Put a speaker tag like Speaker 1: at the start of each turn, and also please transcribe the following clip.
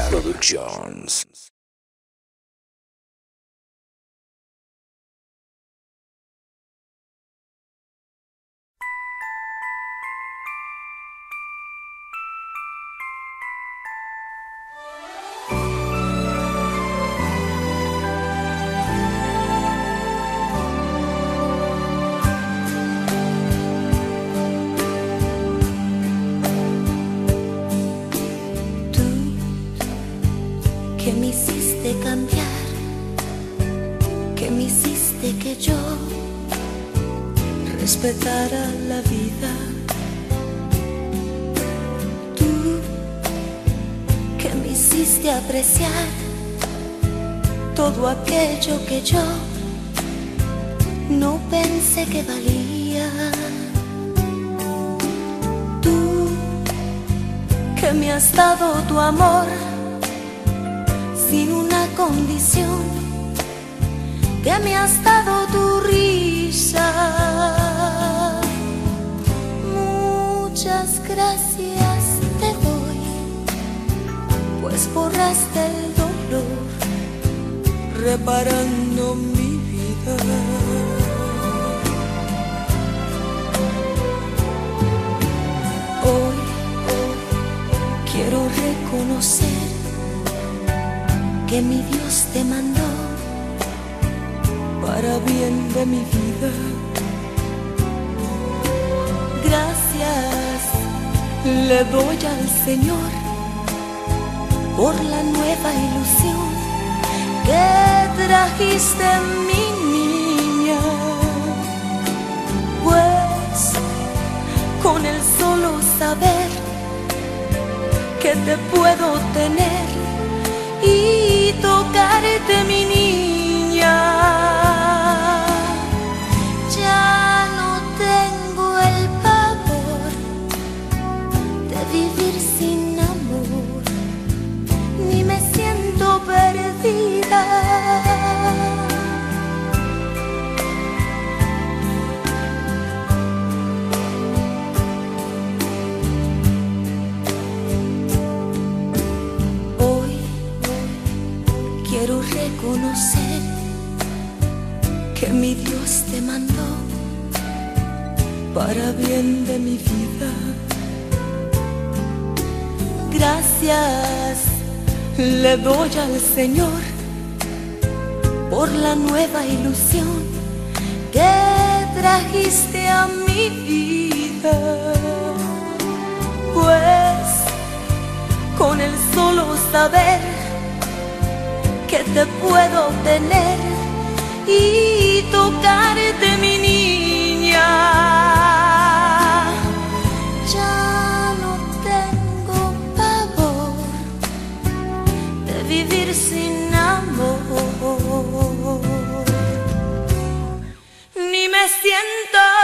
Speaker 1: Productions.
Speaker 2: Que me hiciste cambiar, que me hiciste que yo respetara la vida. Tú que me hiciste apreciar todo aquello que yo no pensé que valía. Tú que me has dado tu amor sin una condición, que me has dado tu risa. Muchas gracias te doy, pues borraste el dolor, reparando mi vida. Hoy quiero reconocer que mi Dios te mandó para bien de mi vida. Gracias le doy al Señor por la nueva ilusión que trajiste en mi niña, pues con el solo saber que te puedo tener y tocarte, mi niña, ya no tengo el pavor de vivir sin amor, ni me siento perdida. Quiero reconocer que mi Dios te mandó para bien de mi vida. Gracias le doy al Señor por la nueva ilusión que trajiste a mi vida, pues con el solo saber que te puedo tener y tocarte, mi niña, ya no tengo pavor de vivir sin amor, ni me siento